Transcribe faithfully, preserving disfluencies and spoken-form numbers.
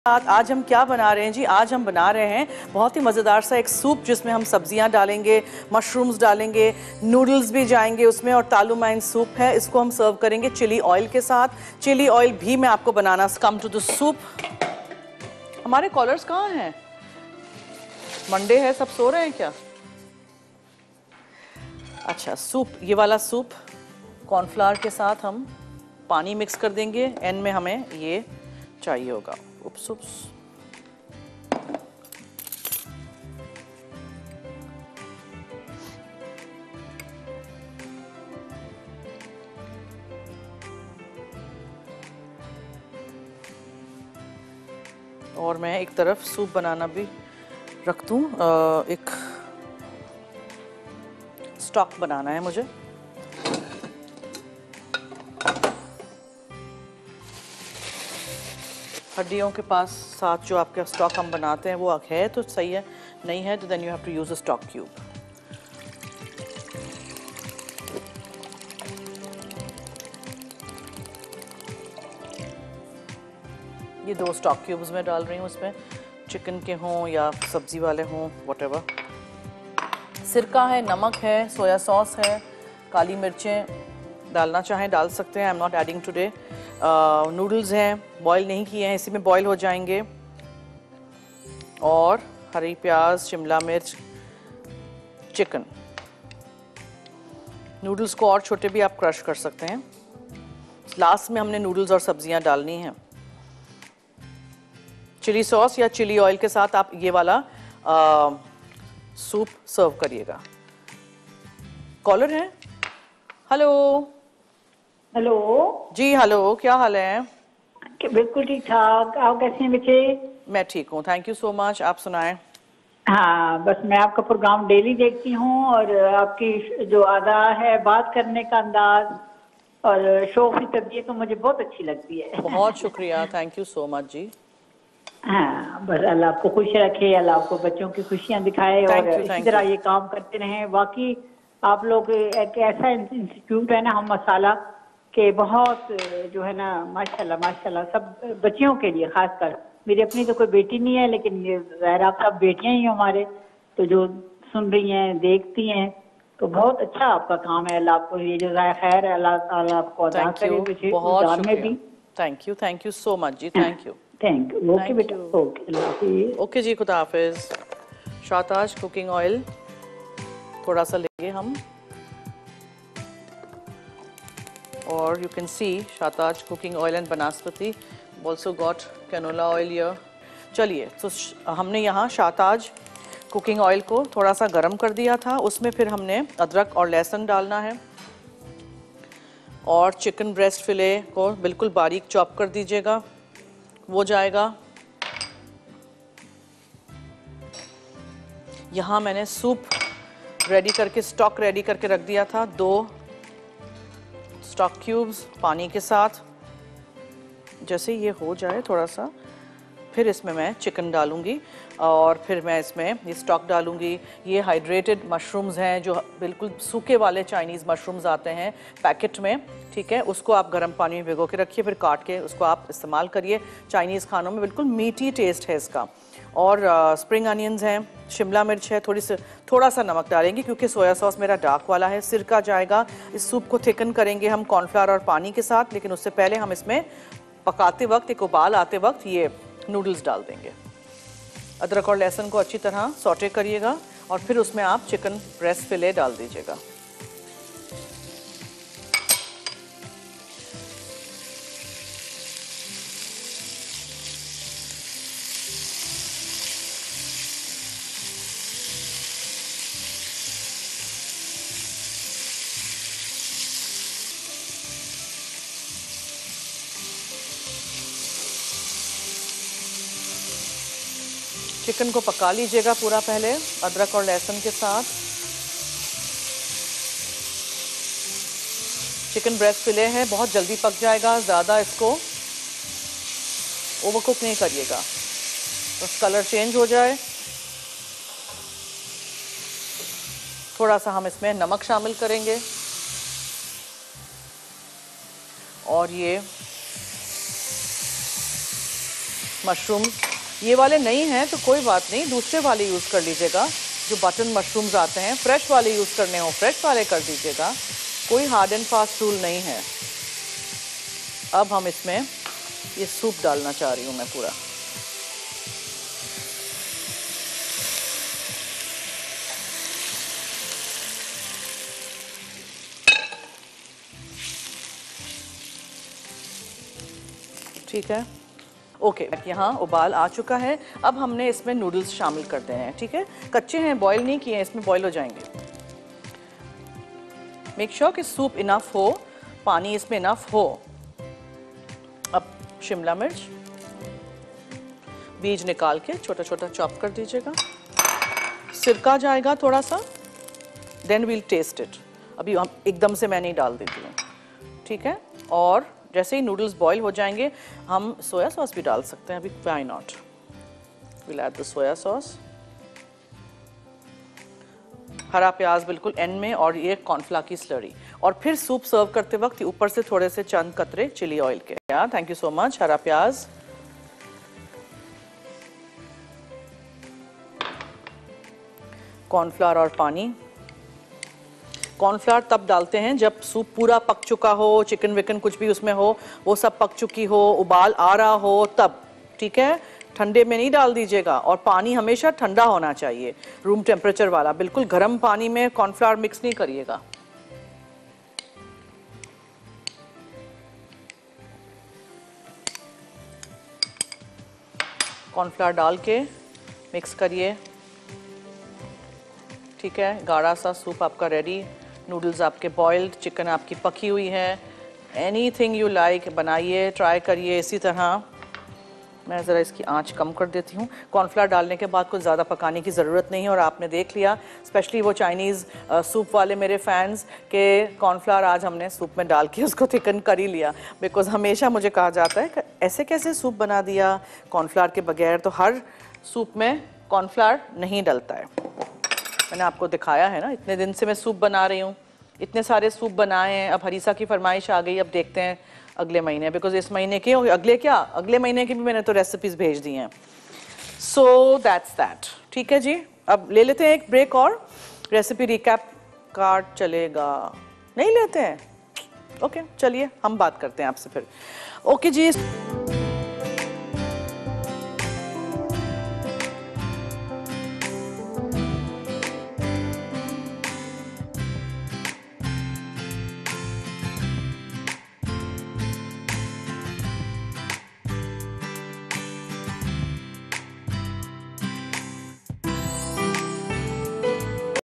आज हम क्या बना रहे हैं जी? आज हम बना रहे हैं बहुत ही मज़ेदार सा एक सूप जिसमें हम सब्जियां डालेंगे, मशरूम्स डालेंगे, नूडल्स भी जाएंगे उसमें और तालू माइन सूप है। इसको हम सर्व करेंगे चिली ऑयल के साथ। चिली ऑयल भी मैं आपको बनाना कम टू द सूप। हमारे कॉलर्स कहाँ हैं? मंडे है, सब सो रहे हैं क्या? अच्छा, सूप, ये वाला सूप कॉर्नफ्लावर के साथ हम पानी मिक्स कर देंगे। एंड में हमें ये चाहिए होगा। उप्स उप्स और मैं एक तरफ सूप बनाना भी रख दूं। एक स्टॉक बनाना है मुझे। हड्डियों के पास साथ जो आपके स्टॉक हम बनाते हैं वो है तो सही है, नहीं है तो then you have to use a stock cube. ये दो स्टॉक क्यूब्स मैं डाल रही हूँ, इसमें चिकन के हों या सब्जी वाले हों, व्हाटएवर। सिरका है, नमक है, सोया सॉस है, काली मिर्चें डालना चाहें डाल सकते हैं। I am not adding today. Noodles हैं, बॉईल नहीं किए हैं, इसी में बॉईल हो जाएंगे। और हरी प्याज, शिमला मिर्च, चिकन। नूडल्स को और छोटे भी आप क्रश कर सकते हैं। लास्ट में हमने नूडल्स और सब्जियां डालनी हैं। चिली सॉस या चिली ऑयल के साथ आप ये वाला आ, सूप सर्व करिएगा। कॉलर है? हेलो हेलो जी, हेलो, क्या हाल है? बिल्कुल ठीक ठाक। आप कैसे हैं बच्चे? मैं ठीक हूँ, थैंक यू सो मच। आप सुनाएं। हाँ, बस मैं आपका प्रोग्राम डेली देखती हूँ और आपकी जो अदा है, बात करने का अंदाज और शो की तबीयत तो मुझे बहुत अच्छी लगती है। बहुत शुक्रिया, थैंक यू सो मच जी। हाँ, बस अल्लाह आपको खुश रखे, अल्लाह आपको बच्चों की खुशियाँ दिखाए और you, इसी तरह ये काम करते रहें। बाकी आप लोग एक ऐसा इंस्टीट्यूट है ना, हम मसाला के बहुत जो है ना, माशाल्लाह माशाल्लाह, सब बच्चियों के लिए खासकर। मेरी अपनी तो कोई बेटी नहीं है, लेकिन ये ज़ाहिर आप सब बेटियां ही हमारे, तो जो सुन रही हैं, देखती हैं, तो बहुत अच्छा आपका काम है। अल्लाह आपको ये जो खैर है, अल्लाह ताला आपको अदा करे। बहुत शुक्रिया, thank you, thank you so much जी, thank you thank you. Okay बेटा, ओके, अल्लाह हाफिज़। ओके जी, खुदा हाफिज। शाताज कुकिंग ऑयल थोड़ा सा लेंगे हम, और यू कैन सी शाताज कुकिंग ऑयल एंड बनास्पति ऑल्सो गॉट कैनोला ऑयल यर। चलिए, तो हमने यहाँ शाताज कुकिंग ऑयल को थोड़ा सा गर्म कर दिया था, उसमें फिर हमने अदरक और लहसुन डालना है और चिकन ब्रेस्ट फिले को बिल्कुल बारीक चॉप कर दीजिएगा, वो जाएगा। यहाँ मैंने सूप रेडी करके, स्टॉक रेडी करके रख दिया था, दो स्टॉक क्यूब्स पानी के साथ। जैसे ये हो जाए थोड़ा सा, फिर इसमें मैं चिकन डालूंगी और फिर मैं इसमें ये स्टॉक डालूंगी। ये हाइड्रेटेड मशरूम्स हैं, जो बिल्कुल सूखे वाले चाइनीज़ मशरूम्स आते हैं पैकेट में, ठीक है। उसको आप गर्म पानी में भिगो के रखिए, फिर काट के उसको आप इस्तेमाल करिए। चाइनीज़ खानों में बिल्कुल मीठी टेस्ट है इसका। और स्प्रिंग अनियंस हैं, शिमला मिर्च है, थोड़ी सी थोड़ा सा नमक डालेंगे क्योंकि सोया सॉस मेरा डार्क वाला है। सिरका जाएगा। इस सूप को थिकन करेंगे हम कॉर्नफ्लावर और पानी के साथ, लेकिन उससे पहले हम इसमें पकाते वक्त, एक उबाल आते वक्त, ये नूडल्स डाल देंगे। अदरक और लहसुन को अच्छी तरह सौटे करिएगा और फिर उसमें आप चिकन ब्रेस्ट फिले डाल दीजिएगा। चिकन को पका लीजिएगा पूरा पहले अदरक और लहसुन के साथ। चिकन ब्रेस्ट फिले है, बहुत जल्दी पक जाएगा, ज़्यादा इसको ओवरकुक नहीं करिएगा, बस कलर चेंज हो जाए। थोड़ा सा हम इसमें नमक शामिल करेंगे और ये मशरूम्स, ये वाले नहीं हैं तो कोई बात नहीं, दूसरे वाले यूज़ कर लीजिएगा, जो बटन मशरूम्स आते हैं, फ्रेश वाले यूज़ करने हो फ्रेश वाले कर दीजिएगा, कोई हार्ड एंड फास्ट रूल नहीं है। अब हम इसमें ये सूप डालना चाह रही हूँ मैं पूरा। ठीक है, ओके okay, यहाँ उबाल आ चुका है। अब हमने इसमें नूडल्स शामिल करते हैं। ठीक है, कच्चे हैं, बॉईल नहीं किए हैं, इसमें बॉईल हो जाएंगे। मेक श्योर कि सूप इनफ हो, पानी इसमें इनफ हो। अब शिमला मिर्च बीज निकाल के छोटा छोटा चॉप कर दीजिएगा। सिरका जाएगा थोड़ा सा, देन वील टेस्ट इट। अभी हम एकदम से मैं नहीं डाल देती हूँ। ठीक है, और जैसे ही नूडल्स बॉईल हो जाएंगे हम सोया सॉस भी डाल सकते हैं अभी, why not. Will add the soya sauce, हरा प्याज बिल्कुल एंड में, और ये कॉर्नफ्लावर की स्लरी। और फिर सूप सर्व करते वक्त ऊपर से थोड़े से चंद कतरे चिली ऑयल के। या थैंक यू सो मच। हरा प्याज, कॉर्नफ्लावर और पानी। कॉर्नफ्लावर तब डालते हैं जब सूप पूरा पक चुका हो, चिकन विकन कुछ भी उसमें हो वो सब पक चुकी हो, उबाल आ रहा हो तब। ठीक है, ठंडे में नहीं डाल दीजिएगा, और पानी हमेशा ठंडा होना चाहिए, रूम टेम्परेचर वाला। बिल्कुल गर्म पानी में कॉर्नफ्लावर मिक्स नहीं करिएगा। कॉर्नफ्लावर डाल के मिक्स करिए। ठीक है, गाढ़ा सा सूप आपका रेडी। नूडल्स आपके बॉइल्ड, चिकन आपकी पकी हुई है। एनीथिंग यू लाइक बनाइए, ट्राई करिए इसी तरह। मैं ज़रा इसकी आंच कम कर देती हूँ। कॉर्नफ्लावर डालने के बाद कुछ ज़्यादा पकाने की ज़रूरत नहीं है, और आपने देख लिया, स्पेशली वो चाइनीज़ सूप वाले मेरे फैंस के कॉर्नफ्लावर आज हमने सूप में डाल के उसको थिकन कर ही लिया। बिकॉज हमेशा मुझे कहा जाता है कि ऐसे कैसे सूप बना दिया कॉर्नफ्लावर के बगैर, तो हर सूप में कॉर्नफ्लावर नहीं डलता है। मैंने आपको दिखाया है ना, इतने दिन से मैं सूप बना रही हूँ, इतने सारे सूप बनाए हैं। अब हरीसा की फरमाइश आ गई, अब देखते हैं अगले महीने, बिकॉज इस महीने के अगले क्या अगले महीने की भी मैंने तो रेसिपीज भेज दी हैं। So that's that. ठीक है जी, अब ले लेते हैं एक ब्रेक, और रेसिपी रिकैप कार्ड चलेगा? नहीं लेते हैं? ओके, चलिए हम बात करते हैं आपसे फिर। ओके जी।